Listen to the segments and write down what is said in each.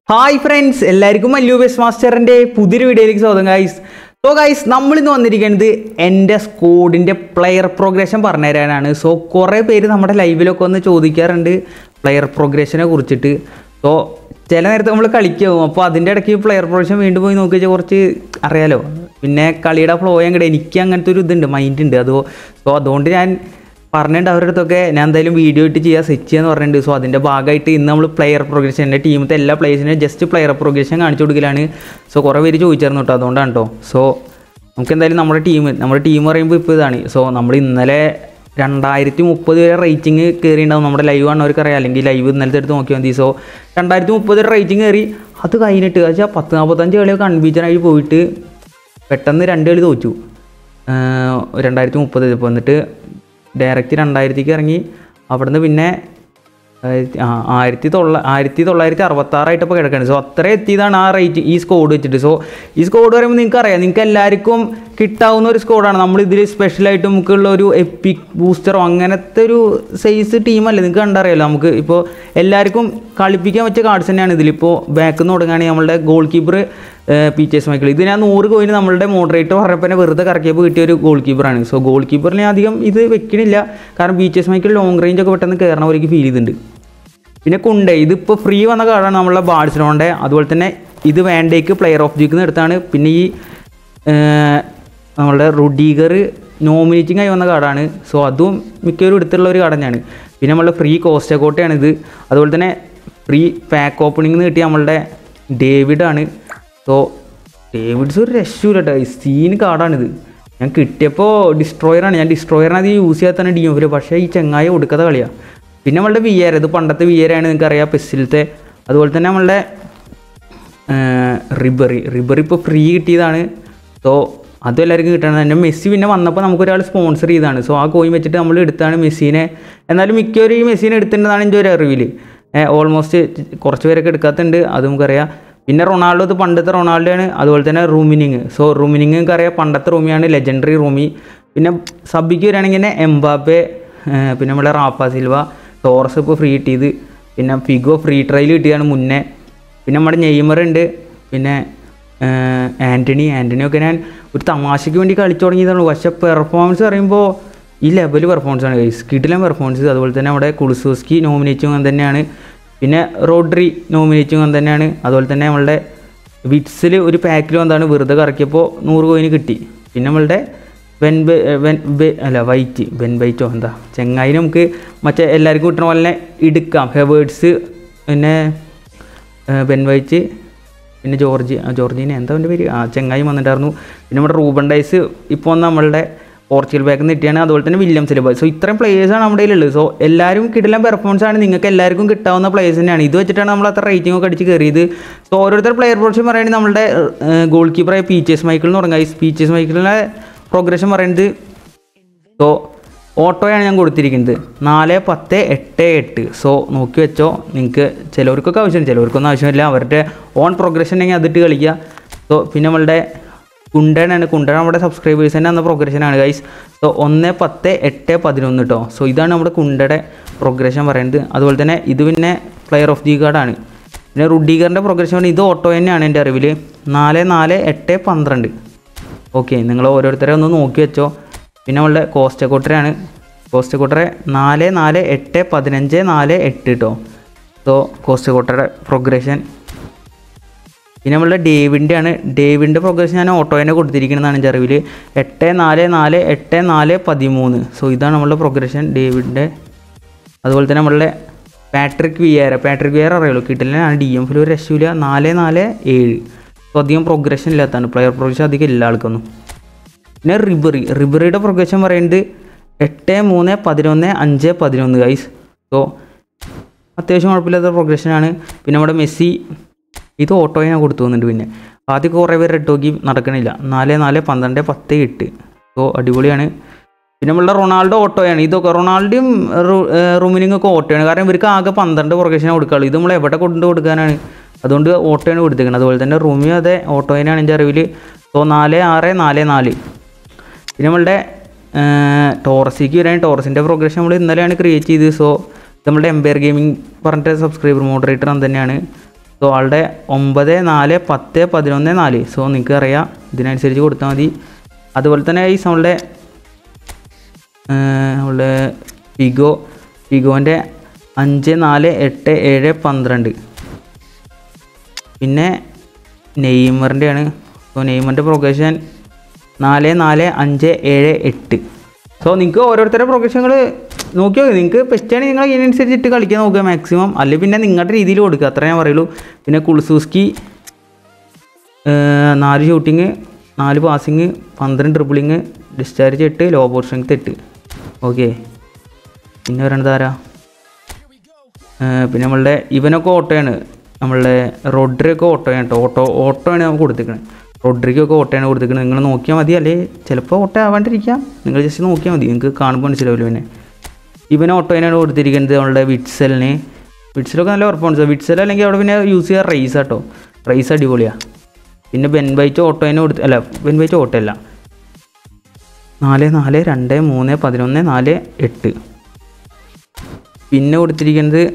Hi friends, എല്ലാവർക്കും Mallu best മാസ്റ്ററിൻ്റെ പുതിയൊരു വീഡിയോയിലേക്ക് സ്വാഗതം ഗൈസ്. സോ ഗൈസ്, നമ്മളിന്ന് വന്നിരിക്കുന്നത് എൻ്റെ സ്ക്വാഡിൻ്റെ പ്ലെയർ പ്രോഗ്രഷൻ പറഞ്ഞു തരാനാണ്. സോ കുറേ പേര് നമ്മുടെ ലൈവിലൊക്കെ ഒന്ന് ചോദിക്കാറുണ്ട് പ്ലെയർ പ്രോഗ്രഷനെ കുറിച്ചിട്ട്. സോ ചില നേരത്തെ നമ്മൾ കളിക്കും, അപ്പോൾ അതിൻ്റെ ഇടയ്ക്ക് പ്ലെയർ പ്രോഗ്രഷൻ വീണ്ടും പോയി നോക്കി വെച്ചാൽ കുറച്ച് അറിയാലോ. പിന്നെ കളിയുടെ ഫ്ലോ അങ്ങോട്ട് എനിക്ക് അങ്ങനത്തെ ഒരു ഇതുണ്ട്, മൈൻഡ് ഉണ്ട്. സോ അതുകൊണ്ട് ഞാൻ പറഞ്ഞിട്ടുണ്ട് അവരുടെ അടുത്തൊക്കെ ഞാൻ എന്തായാലും വീഡിയോ ഇട്ട് ചെയ്യാൻ സെറ്റ് ചെയ്യാന്ന് പറഞ്ഞിട്ടുണ്ട്. സോ അതിൻ്റെ ഭാഗമായിട്ട് ഇന്ന് നമ്മൾ പ്ലെയർ പ്രോഗ്രഷൻ, എൻ്റെ ടീമത്തെ എല്ലാ പ്ലേയേഴ്സിനും ജസ്റ്റ് പ്ലെയർ പ്രോഗ്രഷൻ കാണിച്ചു കൊടുക്കലാണ്. സോ കുറേ പേര് ചോദിച്ചായിരുന്നു കേട്ടോ, അതുകൊണ്ടാണ് കേട്ടോ. സോ നമുക്ക് എന്തായാലും നമ്മുടെ ടീം പറയുമ്പോൾ ഇപ്പോൾ ഇതാണ്. സോ നമ്മൾ ഇന്നലെ 2030 വരെ റേറ്റിംഗ് കയറിയിട്ടുണ്ടാവും. നമ്മുടെ ലൈവ് ആണ് അവർക്കറിയാം, അല്ലെങ്കിൽ ലൈവ് ഇന്നലത്തെ എടുത്ത് നോക്കിയാൽ മതി. സോ 2030 വരെ റേറ്റിംഗ് കയറി. അത് കഴിഞ്ഞിട്ട് വെച്ചാൽ 10-45 കളിയൊക്കെ കൺഫ്യൂഷനായി പോയിട്ട് പെട്ടെന്ന് 2 കളി തോറ്റു 2030 ഇപ്പോൾ. എന്നിട്ട് ഡയറക്റ്റ് 2000ലേക്ക് ഇറങ്ങി. അവിടുന്ന് പിന്നെ 1966 ഇപ്പോൾ കിടക്കുകയാണ്. സോ അത്ര എത്തിയതാണ് ആ റേറ്റ് ഈ സ്കോഡ് വെച്ചിട്ട്. സോ ഈ സ്കോഡ് പറയുമ്പോൾ നിങ്ങൾക്ക് അറിയാം, നിങ്ങൾക്ക് എല്ലാവർക്കും കിട്ടാവുന്ന ഒരു സ്കോഡാണ്. നമ്മളിതിൽ സ്പെഷ്യലായിട്ട് നമുക്കുള്ള ഒരു എപ്പിക് ബൂസ്റ്ററോ അങ്ങനത്തെ ഒരു സൈസ് ടീമല്ല, നിങ്ങൾക്ക് കണ്ടറിയാമല്ലോ. നമുക്ക് ഇപ്പോൾ എല്ലാവർക്കും കളിപ്പിക്കാൻ പറ്റിയ കാർഡ്സ് തന്നെയാണ് ഇതിലിപ്പോൾ. ബാക്കിൽ നിന്ന് തുടങ്ങുകയാണെങ്കിൽ നമ്മളുടെ ഗോൾ കീപ്പർ പീച്ചേഴ്സ് മൈക്കിൾ. ഇത് ഞാൻ 100 കോയിന് നമ്മളുടെ മോഡറേറ്റർ പറഞ്ഞപ്പോൾ തന്നെ വെറുതെ കറക്കിയപ്പോൾ കിട്ടിയ ഒരു ഗോൾ കീപ്പറാണ്. സോ ഗോൾ കീപ്പറിനെ അധികം ഇത് വെക്കണില്ല, കാരണം പീച്ചേഴ്സ് മൈക്കിൾ ലോങ് റേഞ്ച് ഒക്കെ പെട്ടെന്ന് കയറണ പോലേക്ക് ഫീൽ ചെയ്തിട്ടുണ്ട്. പിന്നെ കുണ്ടേ, ഇതിപ്പോൾ ഫ്രീ വന്ന കാർഡാണ് നമ്മളുടെ ബാഴ്സലോണയുടെ. അതുപോലെ തന്നെ ഇത് വാൻഡേക്ക് പ്ലെയർ ഓഫ് ദി വീക്കിൽ എടുത്താണ്. പിന്നെ ഈ നമ്മളുടെ റുഡീഗർ നോമിനേറ്റിംഗ് ആയി വന്ന കാർഡാണ്. സോ അതും മിക്കവരും എടുത്തുള്ള ഒരു കാർഡ് തന്നെയാണ്. പിന്നെ നമ്മളുടെ ഫ്രീ കോസ്റ്റക്കോട്ടയാണിത്. അതുപോലെ തന്നെ ഫ്രീ പാക്ക് ഓപ്പണിംഗ് കിട്ടിയ നമ്മളുടെ ഡേവിഡാണ്. സോ ഡേവിഡ്സ് ഒരു രക്ഷയില്ല കേട്ടോ, സീൻ കാർഡാണിത്. ഞാൻ കിട്ടിയപ്പോൾ ഡിസ്ട്രോയറാണ്. ഞാൻ ഡിസ്ട്രോയറിനെ അത് യൂസ് ചെയ്യാൻ തന്നെ ഡിയോഫിൽ, പക്ഷേ ഈ ചെങ്ങായി ഒടുക്കാത്ത കളിയാണ്. പിന്നെ നമ്മളുടെ വിയർ, ഇത് പണ്ടത്തെ വിയറാണ്, നിങ്ങൾക്കറിയാം, പെസ്സിലത്തെ. അതുപോലെ തന്നെ നമ്മളുടെ റിബറി ഇപ്പോൾ ഫ്രീ കിട്ടിയതാണ്. സോ അതും എല്ലാവർക്കും കിട്ടണം. എൻ്റെ മെസ്സി പിന്നെ വന്നപ്പോൾ നമുക്കൊരാൾ സ്പോൺസർ ചെയ്തതാണ്. സോ ആ കോയിൻ വെച്ചിട്ട് നമ്മൾ എടുത്താണ് മെസ്സിനെ. എന്നാലും മിക്കവരും ഈ മെസ്സിനെ എടുത്തിട്ടുണ്ടെന്നാണ് എൻ്റെ ഒരു അറിവിൽ. ഓൾമോസ്റ്റ് കുറച്ച് പേരൊക്കെ എടുക്കാത്തുണ്ട്, അത് നമുക്കറിയാം. പിന്നെ റൊണാൾഡോ, ഇത് പണ്ടത്തെ റൊണാൾഡോ ആണ്. അതുപോലെ തന്നെ റൂമിനിങ്. സോ റൂമിനിങ് നമുക്കറിയാം, പണ്ടത്തെ റൂമിയാണ്, ലെജൻഡറി റൂമി. പിന്നെ സബിക്ക് വരികയാണെങ്കിൽ എംബാപ്പെ, പിന്നെ നമ്മുടെ റാഫ സിൽവ, ടോറസ് ഇപ്പോൾ ഫ്രീ കിട്ടിയത്. പിന്നെ ഫിഗോ ഫ്രീ ട്രയൽ കിട്ടിയതാണ് മുന്നേ. പിന്നെ നമ്മുടെ നെയ്മർ ഉണ്ട്. പിന്നെ ആൻ്റണിയൊക്കെ ഞാൻ ഒരു തമാശയ്ക്ക് വേണ്ടി കളിച്ചു തുടങ്ങിയതാണ്. പക്ഷേ പെർഫോമൻസ് പറയുമ്പോൾ ഈ ലെവൽ പെർഫോമൻസാണ് ഗൈസ്, കിടിലൻ പെർഫോമൻസ്. അതുപോലെ തന്നെ നമ്മുടെ കുളുസോസ്കി നോമിനേറ്റും അങ്ങനെ തന്നെയാണ്. പിന്നെ റോഡ്രി നോമിനേറ്റും അങ്ങനെ തന്നെയാണ്. അതുപോലെ തന്നെ നമ്മളുടെ വിറ്റ്സിൽ ഒരു പാക്കിൽ വന്നാണ്, വെറുതെ കറക്കിയപ്പോൾ 100 കോയിന് കിട്ടി. പിന്നെ നമ്മളുടെ ബെൻബൈറ്റോ എന്താ ചെങ്ങായി, നമുക്ക് മറ്റേ എല്ലാവർക്കും കിട്ടുന്ന പോലെ തന്നെ എടുക്കാം. ഹെവേർഡ്സ്, പിന്നെ ബെൻവൈറ്റ്, പിന്നെ ജോർജീനെ എന്താ എൻ്റെ പേര്, ചെങ്ങായി വന്നിട്ടായിരുന്നു. പിന്നെ നമ്മുടെ റൂബൻ ഡൈസ് ഇപ്പോൾ നമ്മളുടെ പോർച്ചുഗൽ ബാക്കിൽ നിന്ന് കിട്ടിയാണ്. അതുപോലെ തന്നെ വില്യം സിലബ. സോ ഇത്രയും പ്ലേയേഴ്സാണ് നമ്മുടെ കയ്യിലുള്ളത്. സോ എല്ലാവരും കിടിലൻ പെർഫോമൻസ് ആണ്, നിങ്ങൾക്ക് എല്ലാവർക്കും കിട്ടാവുന്ന പ്ലേയേഴ്സ് തന്നെയാണ്. ഇത് വെച്ചിട്ടാണ് നമ്മൾ അത്ര റേറ്റിംഗ് ഒക്കെ അടിച്ച് കയറിയത്. സോ ഓരോരുത്തർ പ്ലെയർ പ്രോഗ്രഷൻ പറയുകയാണെങ്കിൽ നമ്മുടെ ഗോൾ കീപ്പറായ പീച്ചേഴ്സ് മൈക്കിൾ എന്ന് പറഞ്ഞാൽ പീച്ചേഴ്സ് മൈക്കിളിൻ്റെ പ്രോഗ്രഷൻ പറയുന്നത്. സോ ഓട്ടോയാണ് ഞാൻ കൊടുത്തിരിക്കുന്നത് 4, 10, 8, 8. സോ നോക്കി വെച്ചോ, നിങ്ങൾക്ക് ചിലവർക്കൊക്കെ ആവശ്യമുണ്ട്, ചിലവർക്കൊന്നും ആവശ്യമില്ല. അവരുടെ ഓൺ പ്രോഗ്രഷൻ ഉണ്ടെങ്കിൽ അതിട്ട് കളിക്കുക. സോ പിന്നെ നമ്മളുടെ കുണ്ടൻ നമ്മുടെ സബ്സ്ക്രൈബേഴ്സ് തന്നെ അന്ന പ്രോഗ്രഷനാണ് ഗൈസ്. സോ 1, 10, 8, 11 കേട്ടോ. സോ ഇതാണ് നമ്മുടെ കുണ്ടയുടെ പ്രോഗ്രഷൻ പറയുന്നത്. അതുപോലെ തന്നെ ഇത് പിന്നെ പ്ലെയർ ഓഫ് ദി കാർഡാണ്. പിന്നെ റുഡീഗറിൻ്റെ പ്രോഗ്രഷൻ പറഞ്ഞാൽ ഇത് ഓട്ടോ തന്നെയാണ് എൻ്റെ അറിവിൽ. 4, 4, 8, 12. ഓക്കെ, നിങ്ങൾ ഓരോരുത്തരെ ഒന്ന് നോക്കി വെച്ചോ. പിന്നെ നമ്മളുടെ കോസ്റ്റക്കോട്ടറയാണ്. കോസ്റ്റക്കോട്ടറെ 4, 4, 8, 15, 4, 8 കേട്ടോ. സോ കോസ്റ്റക്കോട്ടയുടെ പ്രോഗ്രഷൻ. പിന്നെ നമ്മളുടെ ഡേവിഡിൻ്റെ പ്രോഗ്രഷൻ ഞാൻ ഓട്ടോ തന്നെ കൊടുത്തിരിക്കുന്നതാണ് എൻ്റെ അറിവിൽ. 8, 4, 4, 8, 4, 13. സോ ഇതാണ് നമ്മളുടെ പ്രോഗ്രഷൻ ഡേവിഡിൻ്റെ. അതുപോലെ തന്നെ നമ്മളുടെ പാട്രിക് വിയറ അറിയുള്ളൂ, കിട്ടില്ലാണ്. DMൽ ഒരു രക്ഷയില്ല. 4, 4, 7. സോ അധികം പ്രോഗ്രഷൻ ഇല്ലാത്തതാണ്, പ്ലെയർ പ്രോഗ്രഷൻ അധികം ഇല്ല ആൾക്കൊന്നും. പിന്നെ റിബറിയുടെ പ്രോഗ്രഷൻ പറയുന്നത് 8, 3, 11, 5, 11 ഗൈസ്. സോ അത്യാവശ്യം കുഴപ്പമില്ലാത്ത പ്രോഗ്രഷനാണ്. പിന്നെ നമ്മുടെ മെസ്സി, ഇത് ഓട്ടോ ഞാൻ കൊടുത്തു വന്നിട്ടുണ്ട്. പിന്നെ ആദ്യം കുറേ പേര് റെഡ് നോക്കി നടക്കണില്ല. 4, 4, 12, 10, 8. സോ അടിപൊളിയാണ്. പിന്നെ നമ്മളുടെ റൊണാൾഡോ ഓട്ടോയാണ്. ഇതൊക്കെ റൊണാൾഡോയും റൂമിനിങ് ഒക്കെ ഓട്ടോയാണ്, കാരണം ഇവർക്ക് ആകെ 12 പ്രോഗ്രഷനെ കൊടുക്കാറുള്ളൂ. ഇത് നമ്മൾ എവിടെ കൊണ്ട് കൊടുക്കാനാണ്, അതുകൊണ്ട് ഓട്ടോയാണ് കൊടുത്തേക്കുന്നത്. അതുപോലെ തന്നെ റൂമിയോ അതെ ഓട്ടോ തന്നെയാണ് എൻ്റെ അറിവിൽ. സോ 4, 6, 4, 4. പിന്നെ നമ്മളുടെ ടോറസിലേക്ക് വരാൻ, ടോറസിൻ്റെ പ്രോഗ്രഷൻ നമ്മൾ ഇന്നലെയാണ് ക്രിയേറ്റ് ചെയ്തത്. സോ നമ്മളുടെ എംപയർ ഗെയിമിംഗ് പറഞ്ഞിട്ട് സബ്സ്ക്രൈബർ മോഡറേറ്റർ തന്നെയാണ്. സോ സോ ആളുടെ 9, 4, 10, 11, 4. സോ നിങ്ങൾക്ക് അറിയാം, ഇതിനനുസരിച്ച് കൊടുത്താൽ മതി. അതുപോലെ തന്നെ ഈ നമ്മളുടെ ഫിഗോൻ്റെ 5, 4, 8, 7, 12. പിന്നെ നെയ്മറിൻ്റെ ആണ്. So നെയ്മറിൻ്റെ progression 4, 4, 5, 7, 8. സോ നിങ്ങൾക്ക് ഓരോരുത്തരുടെ പ്രൊഗ്രഷനുകൾ നോക്കി നോക്കി. നിങ്ങൾക്ക് ബെസ്റ്റാണെങ്കിൽ നിങ്ങൾ ഇതിനനുസരിച്ചിട്ട് കളിക്കാൻ നോക്കുക മാക്സിമം. അല്ലെങ്കിൽ പിന്നെ നിങ്ങളുടെ രീതിയിൽ കൊടുക്കുക, അത്ര ഞാൻ പറയുള്ളൂ. പിന്നെ Kulusevski 4 shooting, 4 passing, 12 dribbling, discharge 8, low ball strength 8. Okay. പിന്നെ വരേണ്ടത് ആരാ? പിന്നെ നമ്മളുടെ ഇവനൊക്കെ ഓട്ടോയാണ്. നമ്മളുടെ റോഡ്രിയൊക്കെ ഓട്ടോയാണ് കേട്ടോ. ഓട്ടോയാണ് നമുക്ക് കൊടുത്തിരിക്കുന്നത്. റോഡ്രിക്കൊക്കെ ഓട്ടോയാണ് കൊടുത്തിരിക്കുന്നത്. നിങ്ങൾ നോക്കിയാൽ മതി. അല്ലെങ്കിൽ ചിലപ്പോൾ ഓട്ടോ ആവാണ്ടിരിക്കാം. നിങ്ങൾ ജസ്റ്റ് നോക്കിയാൽ മതി, നിങ്ങൾക്ക് കാണുമ്പോൾ മനസ്സിലാവില്ല. പിന്നെ ഇവൻ ഓട്ടോയിനാണ് കൊടുത്തിരിക്കുന്നത്. നമ്മളുടെ വിറ്റ്സലൊക്കെ നല്ല പെർഫോമൻസ്. വിറ്റ്സൽ അല്ലെങ്കിൽ അവിടെ പിന്നെ യൂസ് ചെയ്യുക റൈസ് കേട്ടോ. റൈസ് അടിപൊളിയാണ്. പിന്നെ ബെൻവൈറ്റ് ഓട്ടോയിനെ അല്ല, ബെൻവൈറ്റ് ഓട്ടോ അല്ല. 4, 4, 2, 3, 11, 4, 8. പിന്നെ കൊടുത്തിരിക്കുന്നത്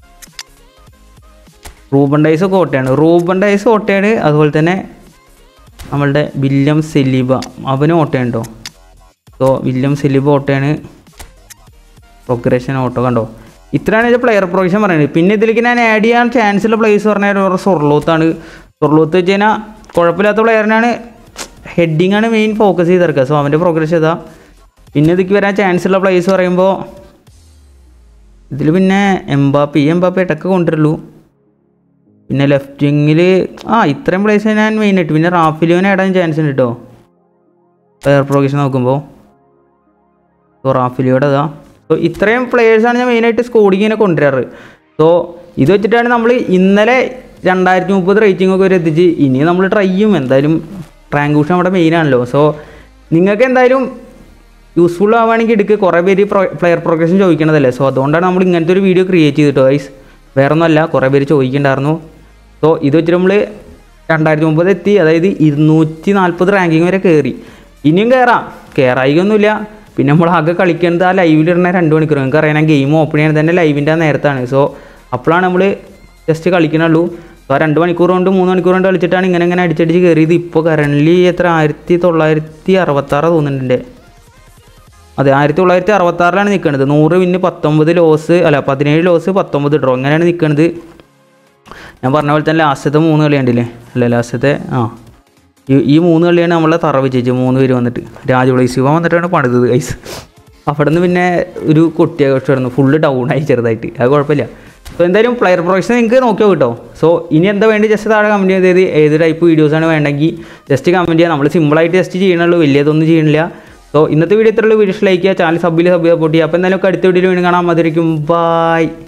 റൂബൻ ഡൈസൊക്കെ ഓട്ടയാണ്. അതുപോലെ തന്നെ നമ്മളുടെ വില്യം സെലീബ, അവനും ഓട്ടയാണ് കേട്ടോ. സോ വില്യം സെലീബ ഓട്ടയാണ്. പ്രൊഗ്രഷൻ ഓട്ടോ കണ്ടോ. ഇത്രയാണ് ഇത് പ്ലെയർ പ്രൊഗ്രഷൻ പറയുന്നത്. പിന്നെ ഇതിലേക്ക് ഞാൻ ആഡ് ചെയ്യാൻ ചാൻസ് ഉള്ള പ്ലേസ് പറഞ്ഞാൽ സൊർലോത്താണ്. സൊർലോത്ത് വെച്ച് കഴിഞ്ഞാൽ കുഴപ്പമില്ലാത്ത പ്ലെയറിനാണ്. ഹെഡിങ് ആണ് മെയിൻ ഫോക്കസ് ചെയ്തെടുക്കുക. സോ അവൻ്റെ പ്രോഗ്രസ് ഇതാ. പിന്നെ ഇതിലേക്ക് വരാൻ ചാൻസ് ഉള്ള പ്ലേസ് പറയുമ്പോൾ ഇതിൽ പിന്നെ എംബാപ്പെ ഇടയ്ക്ക് കൊണ്ടുവരുള്ളൂ. പിന്നെ ലെഫ്റ്റ് വിങ്ങിൽ ഇത്രയും പ്ലേസ് ഞാൻ മെയിനായിട്ട്. പിന്നെ റാഫിലിയോനെ ഇടാൻ ചാൻസ് ഉണ്ട് കേട്ടോ പ്ലെയർ പ്രോഗ്രഷൻ നോക്കുമ്പോൾ. സോ റാഫിലിയോടെ അതാ. സോ ഇത്രയും പ്ലേയേഴ്സാണ് ഞാൻ മെയിനായിട്ട് സ്കോഡിങ്ങിനെ കൊണ്ടുവരാറ്. സോ ഇത് വെച്ചിട്ടാണ് നമ്മൾ ഇന്നലെ 2030 റേറ്റിംഗ് ഒക്കെ വരെ എത്തിച്ച്. ഇനി നമ്മൾ ട്രൈ ചെയ്യും എന്തായാലും. റാങ്ക് പുഷ് നമ്മുടെ മെയിനാണല്ലോ. സോ നിങ്ങൾക്ക് എന്തായാലും യൂസ്ഫുൾ ആവുകയാണെങ്കിൽ എടുക്കുക. കുറേ പേര് പ്ലെയർ പ്രോഗ്രഷൻ ചോദിക്കണതല്ലേ. സോ അതുകൊണ്ടാണ് നമ്മൾ ഇങ്ങനത്തെ ഒരു വീഡിയോ ക്രിയേറ്റ് ചെയ്തിട്ടോ ഗൈസ്. വേറെ ഒന്നുമല്ല, കുറേ പേര് ചോദിക്കുന്നുണ്ടായിരുന്നു. സോ ഇത് വെച്ചിട്ട് നമ്മൾ 2030 എത്തി. അതായത് 240 റാങ്കിങ് വരെ കയറി. ഇനിയും കയറായിക്കൊന്നുമില്ല. പിന്നെ നമ്മൾ ആകെ കളിക്കുന്നത് ആ ലൈവിലിടുന്ന 2 മണിക്കൂർ. നിങ്ങൾക്ക് അറിയാം, ഞാൻ ഗെയിം ഓപ്പൺ ചെയ്യുന്നത് തന്നെ ലൈവിൻ്റെ ആ നേരത്താണ്. സോ അപ്പോഴാണ് നമ്മൾ ജസ്റ്റ് കളിക്കണുള്ളൂ. സോ ആ 2 മണിക്കൂർ കൊണ്ട് 3 മണിക്കൂർ കൊണ്ട് കളിച്ചിട്ടാണ് ഇങ്ങനെ അടിച്ചടിച്ച് കയറിയത്. ഇപ്പോൾ കറൻ്റ്ലി എത്ര 1966 തോന്നുന്നുണ്ട്. അതെ, 1966 നിൽക്കുന്നത്. 100 വിന്ന് 19 ലോസ് അല്ല 17 ലോസ് 19 ഡ്രോ, അങ്ങനെയാണ് നിൽക്കുന്നത്. ഞാൻ പറഞ്ഞ പോലെ തന്നെ ലാസ്റ്റത്തെ 3 കളി കണ്ടില്ലേ? അല്ല ലാസ്റ്റത്തെ ഈ 3 കളിയാണ് നമ്മളെ തറവ് ചേച്ചി 3 പേര് വന്നിട്ട്. രാജുളൈസിവ വന്നിട്ടാണ് പണിതത് ഗൈസ്. അവിടെ നിന്ന് പിന്നെ ഒരു കൊട്ടിയാഘോഷം ആയിരുന്നു. ഫുള്ള് ഡൗൺ ആയി ചെറുതായിട്ട്. അത് കുഴപ്പമില്ല. സോ എന്തായാലും പ്ലെയർ പ്രൊഡക്ഷൻ നിങ്ങൾക്ക് നോക്കിയോ കേട്ടോ. സോ ഇനി എന്താ വേണ്ടി ജസ്റ്റ് താഴെ കമൻറ്റ് ചെയ്തത് ഏത് ടൈപ്പ് വീഡിയോസാണ് വേണ്ടെങ്കിൽ ജസ്റ്റ് കമൻറ്റ് ചെയ്യുക. നമ്മൾ സിമ്പിളായിട്ട് ജസ്റ്റ് ചെയ്യണുള്ളൂ, വലിയതൊന്നും ചെയ്യണില്ല. സോ ഇന്നത്തെ വീഡിയോ ഇത്രയുള്ള വീഡിയോസ് ലൈക്ക് ചെയ്യുക, ചാനൽ സബ് സപ്പോർട്ട് ചെയ്യുക. അപ്പോൾ എന്തായാലും അടുത്ത വീഡിയോയിൽ വീണ്ടും കാണാൻ. അതിരിക്കും. ബൈ.